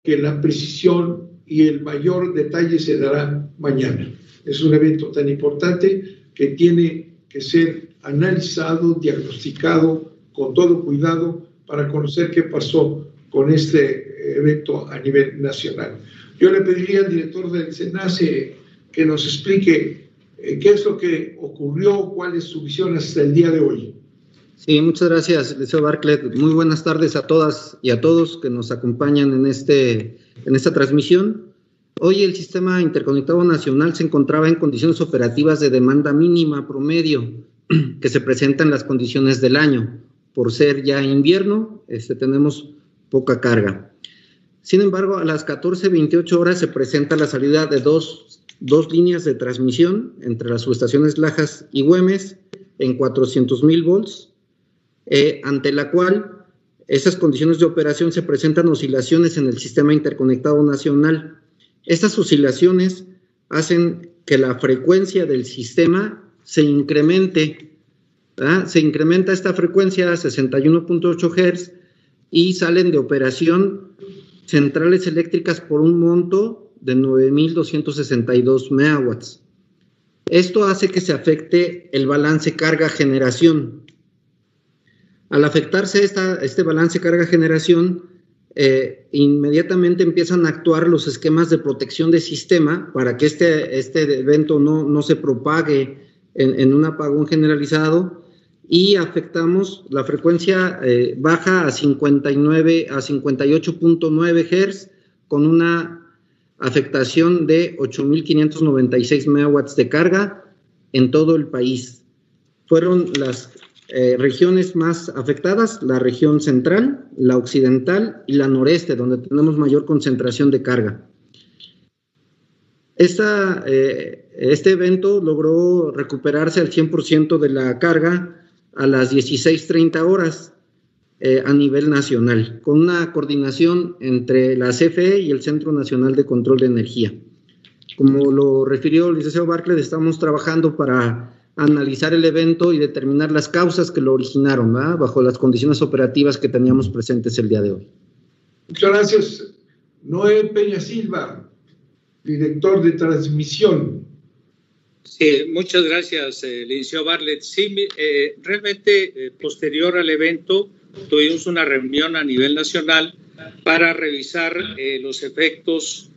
que la precisión y el mayor detalle se dará mañana. Es un evento tan importante que tiene que ser analizado, diagnosticado con todo cuidado para conocer qué pasó con este evento a nivel nacional. Yo le pediría al director del SENACE que nos explique qué es lo que ocurrió, cuál es su visión hasta el día de hoy. Sí, muchas gracias, Liceo Bartlett. Muy buenas tardes a todas y a todos que nos acompañan en esta transmisión. Hoy el Sistema Interconectado Nacional se encontraba en condiciones operativas de demanda mínima promedio que se presentan en las condiciones del año. Por ser ya invierno, tenemos poca carga. Sin embargo, a las 14:28 horas se presenta la salida de dos líneas de transmisión entre las subestaciones Lajas y Güemes en 400,000 volts, ante la cual esas condiciones de operación se presentan oscilaciones en el Sistema Interconectado Nacional. Estas oscilaciones hacen que la frecuencia del sistema se incremente, ¿verdad? Se incrementa esta frecuencia a 61.8 Hz y salen de operación centrales eléctricas por un monto de 9,262 megawatts. Esto hace que se afecte el balance carga-generación. Al afectarse este balance carga-generación, inmediatamente empiezan a actuar los esquemas de protección de sistema para que este evento no se propague en un apagón generalizado, y afectamos la frecuencia baja a 58.9 Hz con una afectación de 8,596 megawatts de carga en todo el país. Fueron las regiones más afectadas, la región central, la occidental y la noreste, donde tenemos mayor concentración de carga. Este evento logró recuperarse al 100% de la carga a las 16:30 horas a nivel nacional, con una coordinación entre la CFE y el Centro Nacional de Control de Energía. Como lo refirió el licenciado Bartlett, estamos trabajando para analizar el evento y determinar las causas que lo originaron, ¿verdad?, bajo las condiciones operativas que teníamos presentes el día de hoy. Muchas gracias. Noé Peña Silva, director de transmisión. Sí, muchas gracias, licenciado Bartlett. Sí, realmente posterior al evento tuvimos una reunión a nivel nacional para revisar los efectos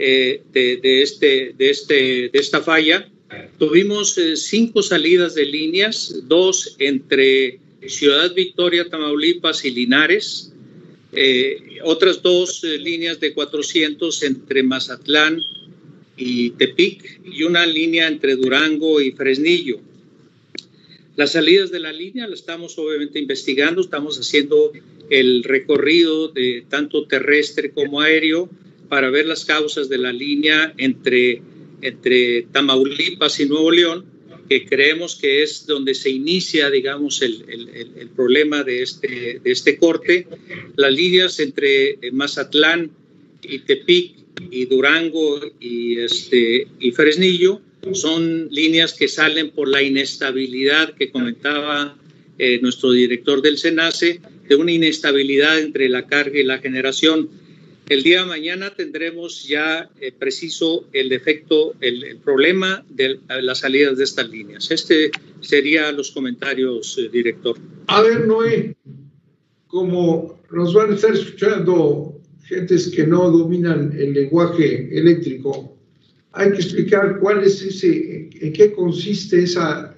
de esta falla. Tuvimos 5 salidas de líneas, 2 entre Ciudad Victoria, Tamaulipas y Linares, otras 2 líneas de 400 entre Mazatlán y Tepic, y una línea entre Durango y Fresnillo. Las salidas de la línea las estamos obviamente investigando, estamos haciendo el recorrido de tanto terrestre como aéreo para ver las causas de la línea entre Tamaulipas y Nuevo León, que creemos que es donde se inicia, digamos, el problema de este corte. Las líneas entre Mazatlán y Tepic y Durango y Fresnillo son líneas que salen por la inestabilidad que comentaba nuestro director del SENACE, de una inestabilidad entre la carga y la generación. El día de mañana tendremos ya preciso el defecto, el problema de las salidas de estas líneas. Serían los comentarios, director. A ver, Noé, como nos van a estar escuchando gentes que no dominan el lenguaje eléctrico, hay que explicar cuál es en qué consiste esa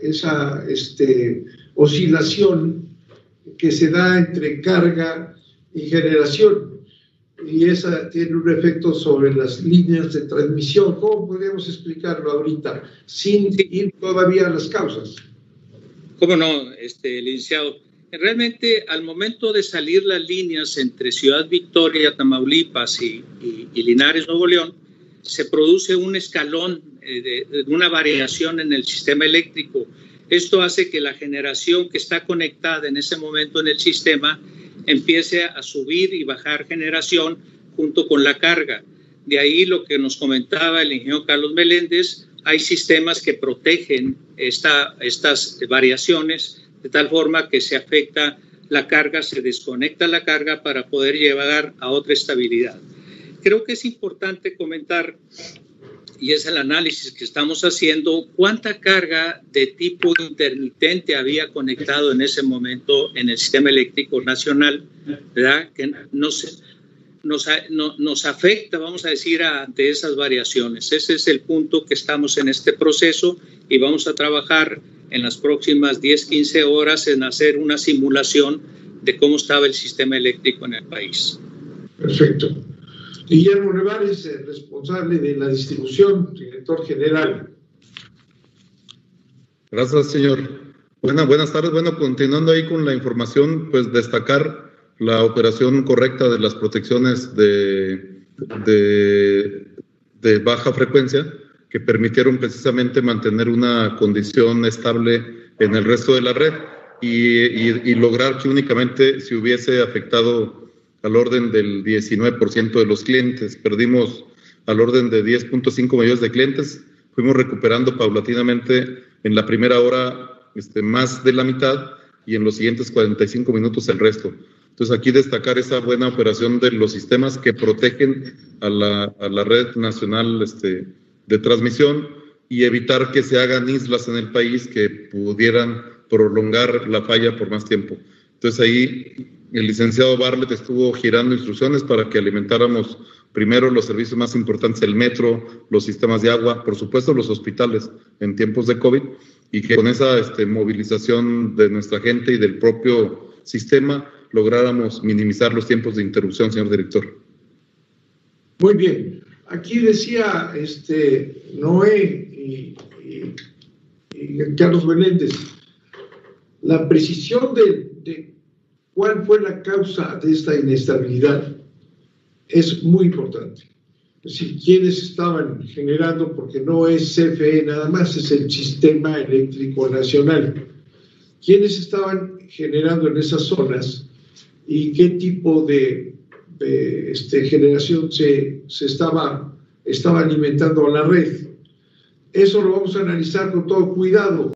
oscilación que se da entre carga y generación, y esa tiene un efecto sobre las líneas de transmisión. ¿Cómo podríamos explicarlo ahorita sin ir todavía a las causas? ¿Cómo no, licenciado? Realmente, al momento de salir las líneas entre Ciudad Victoria, Tamaulipas y Linares, Nuevo León, se produce un escalón, una variación en el sistema eléctrico. Esto hace que la generación que está conectada en ese momento en el sistema empiece a subir y bajar generación junto con la carga. De ahí lo que nos comentaba el ingeniero Carlos Meléndez, hay sistemas que protegen estas variaciones de tal forma que se afecta la carga, se desconecta la carga para poder llevar a otra estabilidad. creo que es importante comentar, y es el análisis que estamos haciendo, cuánta carga de tipo intermitente había conectado en ese momento en el sistema eléctrico nacional, ¿verdad? Que nos afecta, vamos a decir, ante esas variaciones. Ese es el punto que estamos en este proceso y vamos a trabajar en las próximas 10, 15 horas en hacer una simulación de cómo estaba el sistema eléctrico en el país. Perfecto. Guillermo Nevares, responsable de la distribución, director general. Gracias, señor. Buenas tardes. Bueno, continuando ahí con la información, pues destacar la operación correcta de las protecciones de baja frecuencia que permitieron precisamente mantener una condición estable en el resto de la red y lograr que únicamente se hubiese afectado al orden del 19% de los clientes. Perdimos al orden de 10.5 millones de clientes. Fuimos recuperando paulatinamente en la primera hora más de la mitad y en los siguientes 45 minutos el resto. Entonces, aquí destacar esa buena operación de los sistemas que protegen a la red nacional de transmisión y evitar que se hagan islas en el país que pudieran prolongar la falla por más tiempo. Entonces, ahí el licenciado Bartlett estuvo girando instrucciones para que alimentáramos primero los servicios más importantes, el metro, los sistemas de agua, por supuesto los hospitales en tiempos de COVID, y que con esa movilización de nuestra gente y del propio sistema lográramos minimizar los tiempos de interrupción, señor director. Muy bien. Aquí decía Noé y Carlos Meléndez, la precisión de cuál fue la causa de esta inestabilidad es muy importante. Es decir, quiénes estaban generando, porque no es CFE nada más, es el Sistema Eléctrico Nacional. ¿Quiénes estaban generando en esas zonas y qué tipo de generación se estaba alimentando a la red? Eso lo vamos a analizar con todo cuidado.